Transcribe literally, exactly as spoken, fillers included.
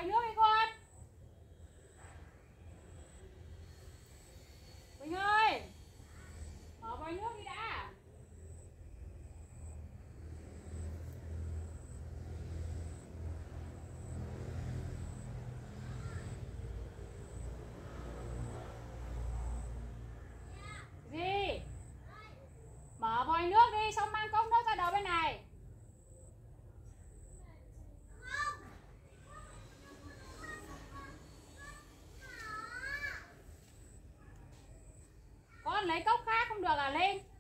vòi nước đi con. Quỳnh ơi, mở vòi nước đi đã. Gì? Mở vòi nước đi, xong mang cốc nước ra đầu bên này. Con lấy cốc khác không được à, Linh?